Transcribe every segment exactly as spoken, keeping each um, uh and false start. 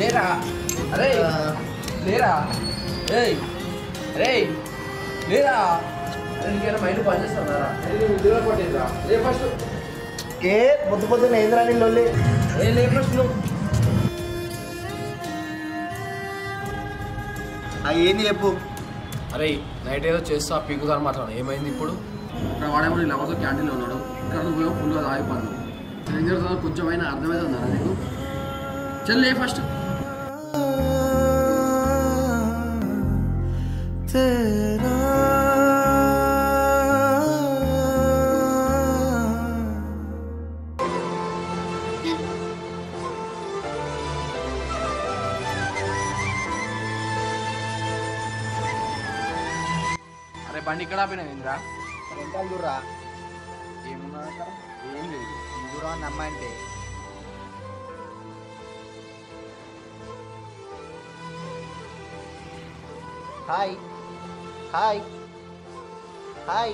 లేరా అరే లేరా ఏయ్ రే లేరా అరే నీకేనా మైండ్ పని చేస్తారా దూరం పట్టిందిరా లే ఫస్ట్ ఏ పొద్దు పొద్దున్న ఏంద్రా నీ లొల్లి ఏ లే ఫస్ట్ నువ్వు ఏంది చెప్పు అరే నైట్ ఏదో చేస్తా పీకుదారు మాట్లాడు ఏమైంది ఇప్పుడు ఇక్కడ వాడేమో నీ లవర్తో క్యాంటీన్లో ఉన్నాడు ఇక్కడ నువ్వు ఫుల్గా ఆగిపోను ఏం జరుగుతుందో కొంచెమైనా అర్థమవుతుందా నీకు చెల్లే ఫస్ట్ అరే బండి ఇక్కడ ఆపినావు ఇంద్రా వెంటలు దూరా ఏమున్నా అక్కడ ఏం లేదు దూరం అని అమ్మాయి అంటే hi hi hi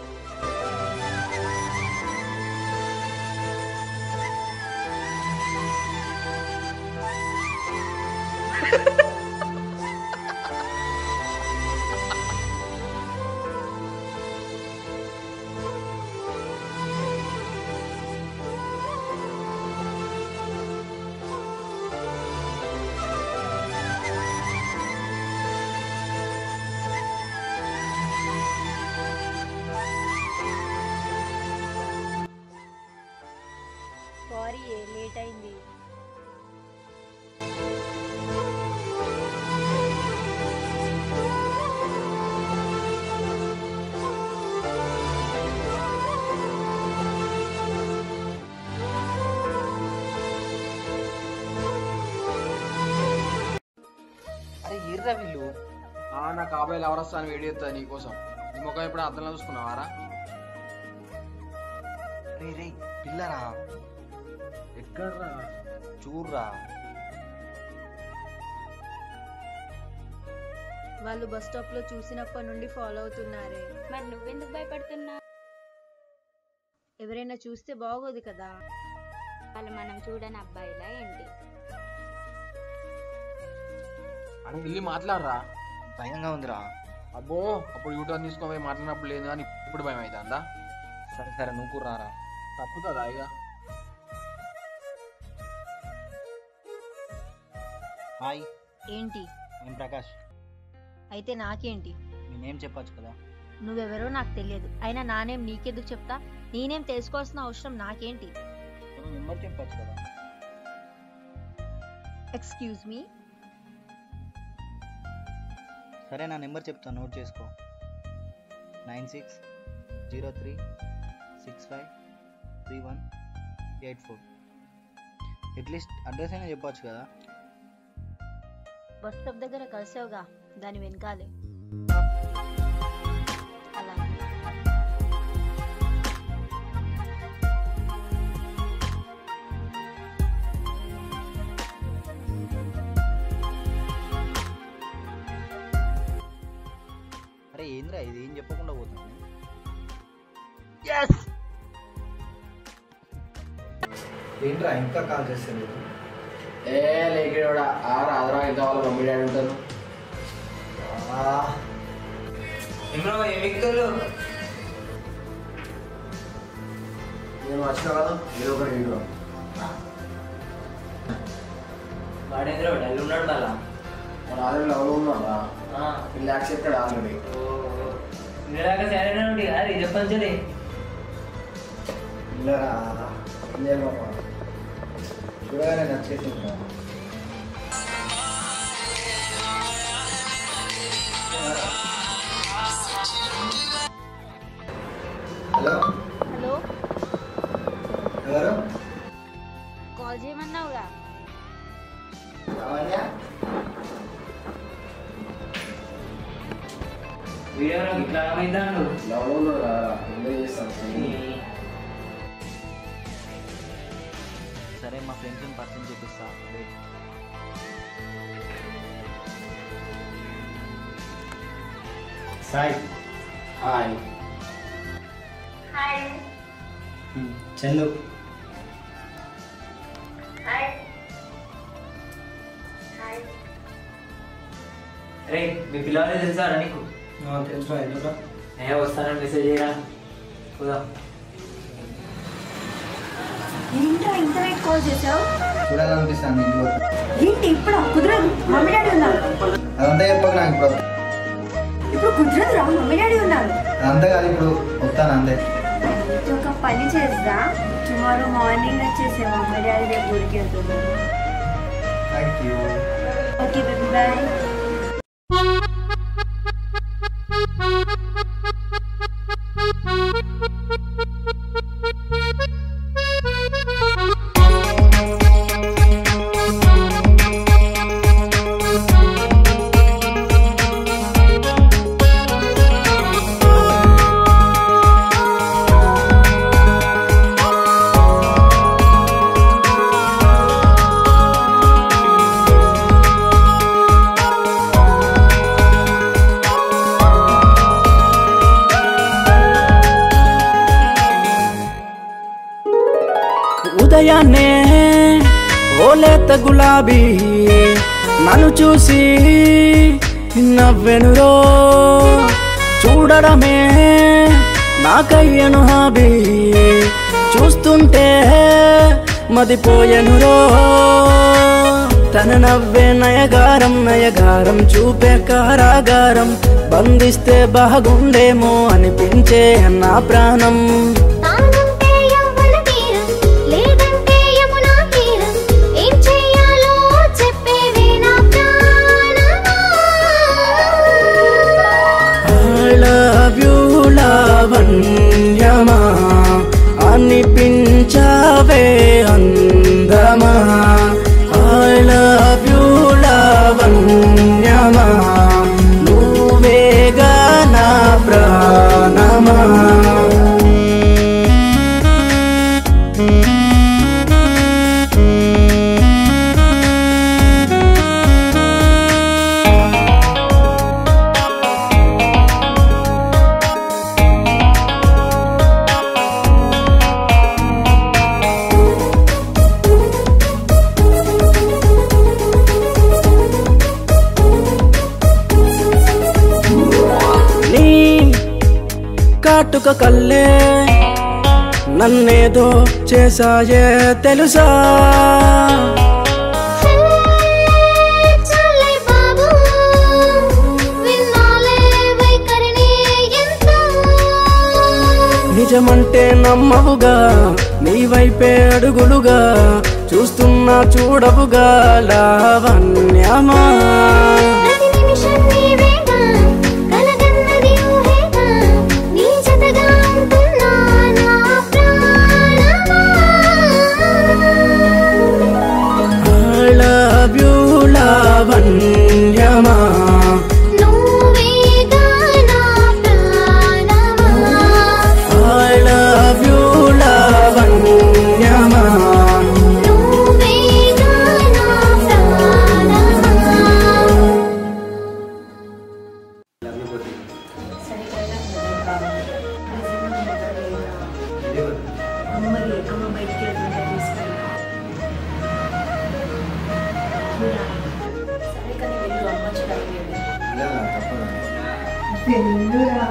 sorry late అయింది. అరే ఎర్రా వీళ్ళు నా కాబోయే ఎవరు వస్తాను వేడి చేస్తుంది నీకోసం నీ ముఖం ఎప్పుడు అర్థంలో చూసుకున్నావారా రే రే పిల్లరా ఎక్కడ్రా చూర్రా వాళ్ళు బస్ స్టాప్ లో చూసినప్పటి నుండి ఫాలో అవుతున్నారే. మరి నువ్వెందుకు భయపడుతున్నా? ఎవరైనా చూస్తే బాగోదు కదా. వాళ్ళు మనం చూడని అబ్బాయిలా ఏంటి? అని వెళ్ళి మాట్లాడరా. భయంగా ఉందిరా. అబ్బో అప్పుడు యూటర్న్ తీసుకోపోయి మాట్లాడినప్పుడు లేదు కానీ ఇప్పుడు భయం అవుతుందా? సరే సరే నువ్వు కూడా రారా. తప్పుతుందా ఇక? హాయ్ ఏంటి? నేను ప్రకాష్. అయితే నాకేంటి? నేనేం చెప్పచ్చు కదా. నువ్వెవరో నాకు తెలియదు, అయినా నానేం నీకెందుకు చెప్తా? నేనేం తెలుసుకోవాల్సిన అవసరం నాకేంటి? నెంబర్ చెప్పచ్చు కదా. Excuse me. సరే నా నెంబర్ చెప్తాను, నోట్ చేసుకో. Nine six zero three six five three one eight four. At least address అయినా చెప్పచ్చు కదా. బస్ స్టాప్ దగ్గర కలిసావుగా, దాని వెనకాలే. అలా అరే ఏంద్రా ఇది, ఏం చెప్పకుండా పోతుంది. ఏంట్రా ఇంకా కాల్ చేస్తాను. ఏ లేకేడా ఆ రాదరా ఎంత వాళ్ళ మమ్మీ డాడీ ఉంటారు. నేను వచ్చినా కదా ఏదో ఒకటి ఇంట్లో వాడేంద్ర డల్ ఉన్నాడు మళ్ళా. మన ఆల్రెడీ లవ్లో ఉన్నాడా? వీళ్ళు యాక్సెప్టెడ్ ఆల్రెడీ. మీరాక సరైన అది చెప్పండి. చూడగానే నచ్చేసి హలో హలో, ఎవరు? కాల్ చేయమన్నావుగా. వీడియో ఇట్లా ఏమైందా? లవ్లో ఉన్నాడా? ఎంజాయ్ చేస్తాను. సరే మా ఫ్రెండ్స్ని పర్సన్ చూపిస్తా. Sai. Hi. Hi. Chandu. Hi. రే మీ పిల్లవాళ్ళే తెలుసా నీకు? తెలుసా ఎందుకు? ఏ వస్తానని మెసేజ్ చేయరా చూద్దాం. ఏంట్రా ఇంత నైట్ కాల్ చేసావు? చూడాలనిపిస్తాను ఇంట్లో. ఏంటి ఇప్పుడు కుదరదు, మమ్మీ డాడీ ఉన్నారు. అదంతా చెప్పక నాకు ఇప్పుడు ఇప్పుడు కుదరదు రా, మమ్మీ డాడీ ఉన్నారు. అదంతా కాదు, ఇప్పుడు వస్తాను అంతే. ఒక పని చేద్దా, టుమారో మార్నింగ్ వచ్చేసే, మమ్మీ డాడీ రేపు ఊరికి వెళ్తున్నారు. Thank you. Okay baby bye. ఉదయాన్నే ఓలేత గులాబీ నన్ను చూసి నవ్వెనురో, చూడడమే నాకయ్యను హాబీ, చూస్తుంటే మదిపోయెనురో. తన నవ్వే నయగారం నయగారం, చూపే కారాగారం, బంధిస్తే బాగుండేమో అనిపించే నా ప్రాణం. లావణ్యమా అనిపించావే అందమా, ఐ లవ్ యూ లావణ్యమా, నువ్వేగా నా ప్రాణమా. కాటుక కల్లే నన్నేదో చేసాయే తెలుసా, నిజమంటే నమ్మవుగా, నీ వైపే అడుగులుగా చూస్తున్నా చూడవుగా లావణ్యమా. లావణ్యమా ఐ లవ్ యూ లావణ్యమా. అమ్మకి అమ్మ బయటికి వెళ్తుంటే తీసుకెళ్ళి సరే కానీ వెళ్ళు, అమ్మ చూడాలి. వెళ్ళురా.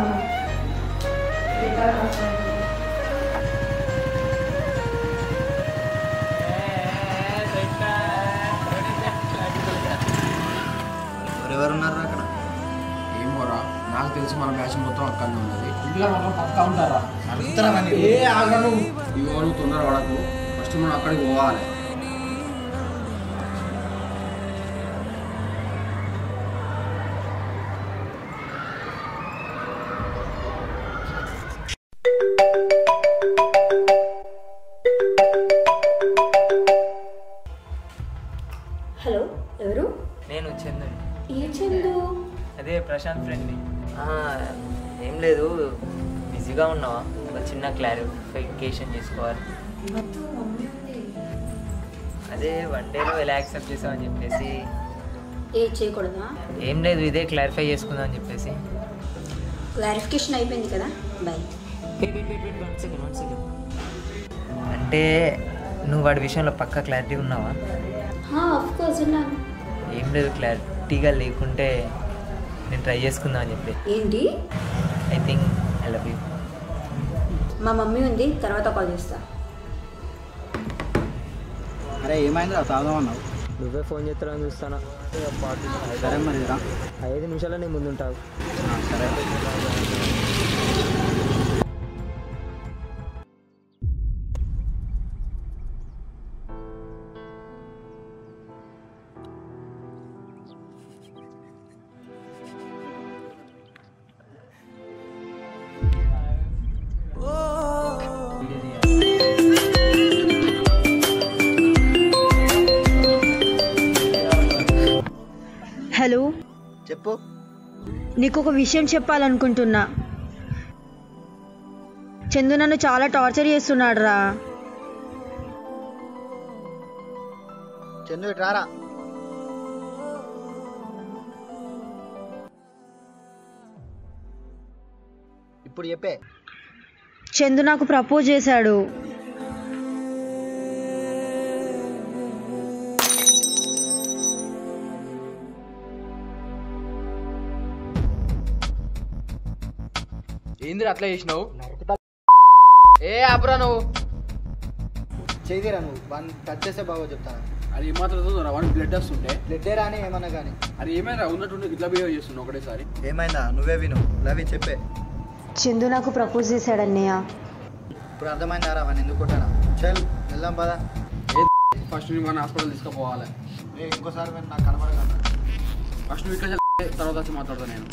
ఎవరున్నారు అక్కడ? ఏమోరా, నాకు తెలిసి మన బ్యాచ్ మొత్తం అక్కడనే ఉన్నది. ఇంట్లో మాత్రం పక్కా ఉంటారా? ఏ ఆగను, ఇగో నువ్వు తొందర పడకు, ఫస్ట్ మనం అక్కడికి పోవాలి. హలో, ఎవరు? నేను చందు. ఏ చందు? అదే ప్రశాంత్ ఫ్రెండ్ని. ఏం లేదు, బిజీగా ఉన్నావా? ఒక చిన్న క్లారిఫికేషన్ చేసుకోవాలి. అదే వన్ డేలో ఎలా యాక్సెప్ట్ చేసామని చెప్పేసి. ఏ చేయకూడదా? ఏం లేదు, ఇదే క్లారిఫై చేసుకుందాం అని చెప్పేసి. క్లారిఫికేషన్ అయిపోయింది కదా, బాయ్. అంటే నువ్వు వాడి విషయంలో పక్కా క్లారిటీ ఉన్నావా? ఆఫ్ కోర్స్ ఉన్నాను. ఏం లేదు, క్లారిటీగా లేకుంటే నేను ట్రై చేసుకుందాం అని చెప్పి. ఏంటి? I think I love you. మా మమ్మీ ఉంది, తర్వాత కాల్ చేస్తా. అరే ఏమైందిరా తాగుదామన్నావు? నువ్వే ఫోన్ చేస్తారని చూస్తానా. సరే మరి రా, ఐదు నిమిషాల్లో నేను ముందుంటావు. సరే. హలో, చెప్పు. నీకు ఒక విషయం చెప్పాలనుకుంటున్నా. చందు నన్ను చాలా టార్చర్ చేస్తున్నాడు రా. చందు ఇటు రారా. ఇప్పుడు చెప్పే. చందు నాకు ప్రపోజ్ చేశాడు. ఏంది అట్లా చేసినావు? ఏ ఆపురా నువ్వు. చేయదిరా నువ్వు. వన్ టచ్ చేస్తే బాగో చెప్తాను. అది ఏమాత్రం వన్ బ్లడ్ వస్తుంటే బ్లడ్ రాని ఏమన్నా కానీ. అది ఏమైనా ఉన్నట్టుండి ఇట్లా బిహేవ్ చేస్తున్నావు ఒకటేసారి. ఏమైందా? నువ్వే విను. లవి చెప్పే. చందు నాకు ప్రపోజ్ చేశాడు అన్నయ్య. ఇప్పుడు అర్థమైందా రా వాడిని ఎందుకు కొట్టానా? చల్ వెళ్దాం పదా. ఫస్ట్ నువ్వు మన హాస్పిటల్ తీసుకుపోవాలి. ఇంకోసారి నాకు కనబడగలరా? ఫస్ట్ నువ్వు ఇక్కడ తర్వాత వచ్చి మాట్లాడతా నేను.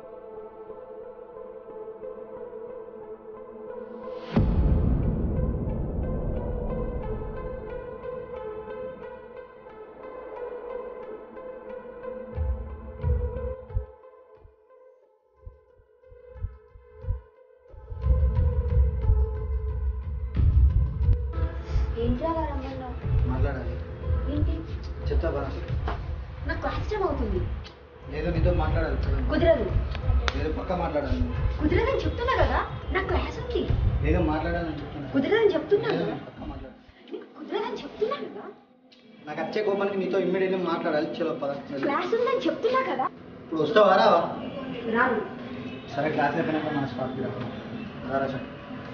ఏంట్రా రమ్మన్నావు? మాట్లాడాలి. ఏంటి? చెప్తా బా. నాకు క్లాస్ టైం అవుతుంది. లేదు నీతో మాట్లాడాలి. కుదరదు. లేదు పక్క మాట్లాడాలి. కుదరదని చెప్తున్నా కదా, నాకు క్లాస్ ఉంది. లేదు మాట్లాడాలని చెప్తున్నా. కుదరదని చెప్తున్నా కదా, పక్క మాట్లాడాలి. కుదరదని చెప్తున్నా కదా. నాకు వచ్చే కోపానికి నీతో ఇమ్మీడియట్లీ మాట్లాడాలి. చలో పద. క్లాస్ ఉందని చెప్తున్నా కదా. ఇప్పుడు వస్తావా రావా? రాను. సరే క్లాస్ అయిపోయినాక మన స్పాట్కి రావా? రారా సార్.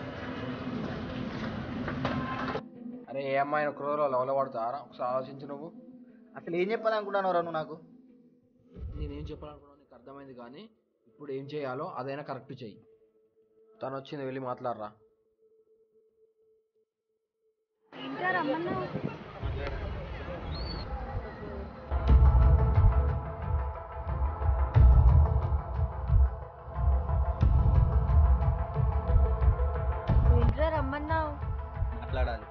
అరే ఏ అమ్మాయిని ఒక రోజులో లవ్లో పడతారా? ఒకసారి ఆలోచించు. నువ్వు అసలు ఏం చెప్పాలనుకుంటున్నావు రా నువ్వు నాకు? నేనేం చెప్పాలనుకున్నావు నీకు అర్థమైంది, కానీ ఇప్పుడు ఏం చేయాలో అదైనా కరెక్ట్ చెయ్యి. తను వచ్చింది, వెళ్ళి మాట్లాడరా. ఏంట్రా రమ్మన్నావు? ఏంట్రా రమ్మన్నావు? మాట్లాడాలి.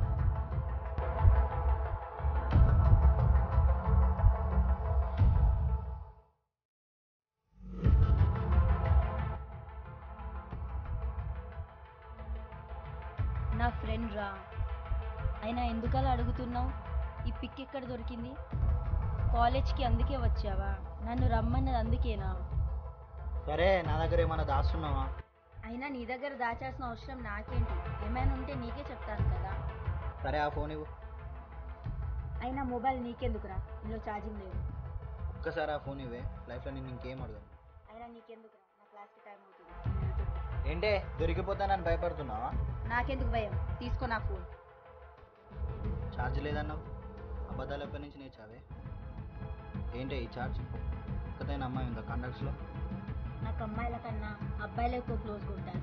నా ఫ్రెండ్ రా, అయినా ఎందుకలా అడుగుతున్నావు? ఈ పిక్ ఎక్కడ దొరికింది? కాలేజ్కి అందుకే వచ్చావా? నన్ను రమ్మన్నది అందుకేనా? సరే నా దగ్గర ఏమైనా దాస్తున్నావా? అయినా నీ దగ్గర దాచాల్సిన అవసరం నాకేంటి? ఏమైనా ఉంటే నీకే చెప్తాను కదా. సరే ఆ ఫోన్ ఇవ్వు. అయినా మొబైల్ నీకెందుకురా, ఇందులో ఛార్జింగ్ లేదు. ఒక్కసారి ఆ ఫోన్ ఇవ్వే, లైఫ్లో నేను ఇంకేం అడగను. అయినా నీకెందుకురా, నా క్లాస్కి టైం అవుతుంది. ఏంటే దొరికిపోతానని భయపడుతున్నావా? నాకెందుకు భయం, తీసుకో నా ఫోన్. ఛార్జ్ లేదన్నావు, అబద్ధాలు ఎప్పటి నుంచి నేర్చావే? ఏంటి ఈ ఛార్జ్? ఒక్కతైనా అమ్మాయి ఉందా కాంటాక్ట్స్లో? నాకు అమ్మాయిల కన్నా అబ్బాయిలు ఎక్కువ క్లోజ్గా ఉంటారు.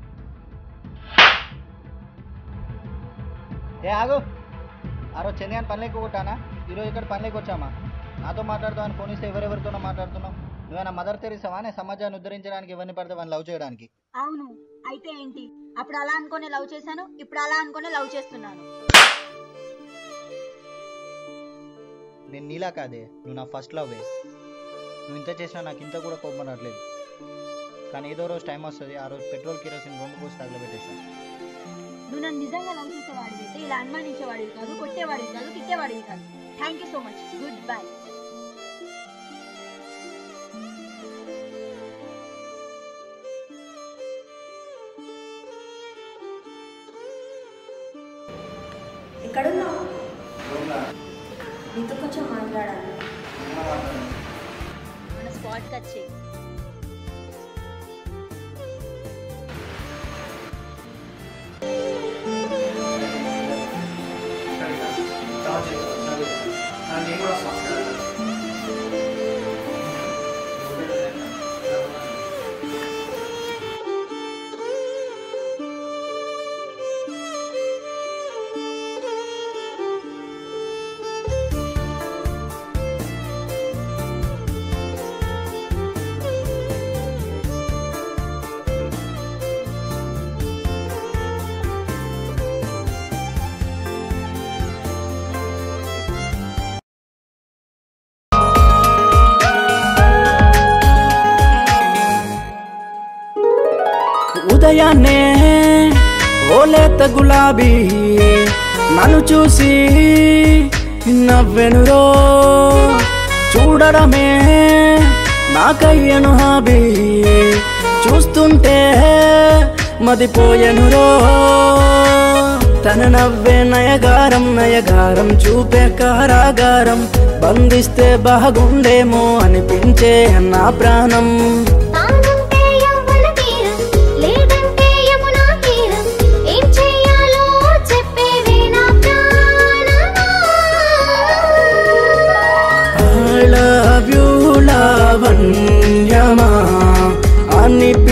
ఏ ఆగు, ఆ రోజు చెందిగాని పనిలోకి కొట్టానా? ఈరోజు ఇక్కడ పనిలోకి వచ్చామా? నాతో మాట్లాడుతామని ఫోన్ ఇస్తే ఎవరెవరితోనో మాట్లాడుతున్నావు? నువ్వేనా మదర్ తెరీసావా? నేను సమాజాన్ని ఉద్ధరించడానికి ఇవన్నీ పడితే వాళ్ళని లవ్ చేయడానికి? అవును, అయితే ఏంటి? అప్పుడు అలా అనుకునే లవ్ చేశాను, ఇప్పుడు అలా అనుకునే లవ్ చేస్తున్నాను. నేను నీలా కాదే, నువ్వు నా ఫస్ట్ లవ్వే. నువ్వు ఇంత చేసినా నాకు ఇంత కూడా కోపం రావట్లేదు. కానీ ఏదో రోజు టైం వస్తుంది, ఆ రోజు పెట్రోల్ కిరోసిన్ రెండు పోసి తగలబెట్టేస్తాను. నువ్వు నన్ను నిజంగా లవ్ చేసేవాడివి అయితే ఇలా అనుమానించేవాడివి కాదు, కొట్టేవాడివి కాదు, తిట్టేవాడివి కాదు. Thank you so much. Good bye. ఎక్కడున్నావు? నీతో కొంచెం మాట్లాడాలి. మన స్పాట్కి వచ్చే. ఉదయాన్నే ఓలేత గులాబీ నన్ను చూసి నవ్వెనురో, చూడడమే నాకయ్యను హాబీ, చూస్తుంటే మదిపోయెనురో. తన నవ్వే నయగారం, నయగారం చూపే కారాగారం, బంధిస్తే బాగుండేమో అనిపించే నా ప్రాణం. I love you లావణ్యమా అని